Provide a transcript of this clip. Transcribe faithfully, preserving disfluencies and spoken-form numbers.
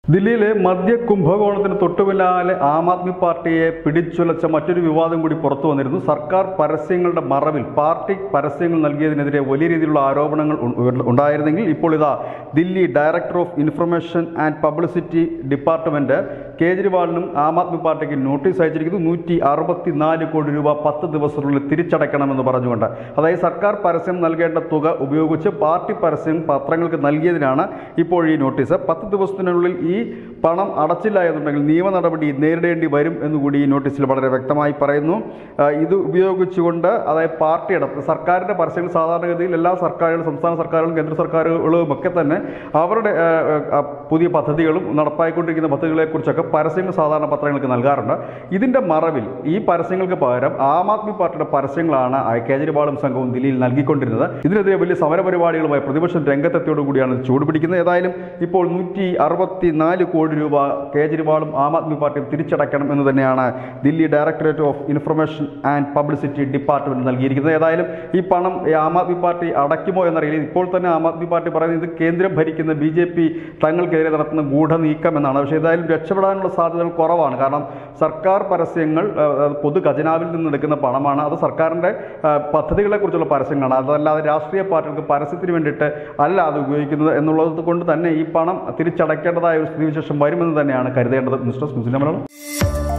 ദില്ലിയിലെ മദ്യ കുംഭകോണത്തിന് തൊട്ടുപിന്നാലെ ആം ആദ്മി പാർട്ടിയെ പിടിച്ചുലച്ച മറ്റൊരു വിവാദം കൂടി പുറത്തു വന്നിരുന്നു. സർക്കാർ പരസ്യങ്ങളുടെ മറവിൽ പാർട്ടി പരസ്യങ്ങൾ നൽകിയതിനെതിരെ വലിയ രീതിയിലുള്ള ആരോപണങ്ങൾ ഉണ്ടായിരുന്നെങ്കിൽ ഇപ്പോൾ ഇതാ Delhi director of information and publicity department കേജ്രിവാളിനും ആം ആദ്മി പാർട്ടിക്ക് നോട്ടീസ് അയച്ചിരിക്കുന്നു. നൂറ്റി അറുപത്തിനാല് കോടി രൂപ പത്ത് ദിവസത്തിനുള്ളിൽ തിരിച്ചടയ്ക്കണമെന്ന് പറഞ്ഞുകൊണ്ട്. അതായത് സർക്കാർ പരസ്യം നൽകേണ്ട തുക ഉപയോഗിച്ച് പാർട്ടി പരസ്യം പത്രങ്ങൾക്ക് നൽകിയതിനാണ് ഇപ്പോൾ ഈ നോട്ടീസ്. പത്ത് ദിവസത്തിനുള്ളിൽ ഈ പണം അടച്ചില്ല എന്നുണ്ടെങ്കിൽ നിയമ നടപടി നേരിടേണ്ടി വരും എന്നുകൂടി ഈ നോട്ടീസിൽ വളരെ വ്യക്തമായി പറയുന്നു. ഇത് ഉപയോഗിച്ചുകൊണ്ട് അതായത് പാർട്ടിയുടെ സർക്കാരിൻ്റെ പരസ്യങ്ങൾ സാധാരണഗതിയിൽ എല്ലാ സർക്കാരുകളും സംസ്ഥാന സർക്കാരുകളും കേന്ദ്ര സർക്കാരുകളും ഒക്കെ തന്നെ അവരുടെ പുതിയ പദ്ധതികളും നടപ്പായിക്കൊണ്ടിരിക്കുന്ന പദ്ധതികളെക്കുറിച്ചൊക്കെ പരസ്യങ്ങൾ സാധാരണ പത്രങ്ങൾക്ക് നൽകാറുണ്ട്. ഇതിൻ്റെ മറവിൽ ഈ പരസ്യങ്ങൾക്ക് പകരം ആം ആദ്മി പാർട്ടിയുടെ പരസ്യങ്ങളാണ് കേജ്രിവാളും സംഘവും ദില്ലിയിൽ നൽകിക്കൊണ്ടിരുന്നത്. ഇതിനെതിരെ വലിയ സമരപരിപാടികളുമായി പ്രതിപക്ഷം രംഗത്തെത്തിയോടുകൂടിയാണ് ചൂടുപിടിക്കുന്നത്. ഏതായാലും ഇപ്പോൾ നൂറ്റി അറുപത്തി നാല് കോടി രൂപ കേജ്രിവാളും ആം ആദ്മി പാർട്ടിയും തിരിച്ചടയ്ക്കണം എന്ന് തന്നെയാണ് Delhi directorate of information and publicity department നൽകിയിരിക്കുന്നത്. ഏതായാലും ഈ പണം ആം ആദ്മി പാർട്ടി അടയ്ക്കുമോ എന്നറിയില്ല. ഇപ്പോൾ തന്നെ ആം ആദ്മി പാർട്ടി പറയുന്നത് ഇത് കേന്ദ്രം ഭരിക്കുന്ന ബി ജെ പി തങ്ങൾക്കെതിരെ നടത്തുന്ന ഗൂഢനീക്കം എന്നാണ്. പക്ഷേ ഏതായാലും രക്ഷപ്പെടാനുള്ള സാധ്യതകൾ കുറവാണ്. കാരണം സർക്കാർ പരസ്യങ്ങൾ പൊതു ഖജനാവിൽ നിന്നെടുക്കുന്ന പണമാണ്. അത് സർക്കാരിൻ്റെ പദ്ധതികളെക്കുറിച്ചുള്ള പരസ്യങ്ങളാണ്. അതല്ലാതെ രാഷ്ട്രീയ പാർട്ടികൾക്ക് പരസ്യത്തിന് വേണ്ടിയിട്ട് അല്ല അത് ഉപയോഗിക്കുന്നത് എന്നുള്ളത് കൊണ്ട് തന്നെ ഈ പണം തിരിച്ചടയ്ക്കേണ്ടതായ ഒരു സ്ഥിതിവിശേഷം വരുമെന്ന് തന്നെയാണ് കരുതേണ്ടത്. മിസ്റ്റർ സ്മിസിന്റെ മലയാളം.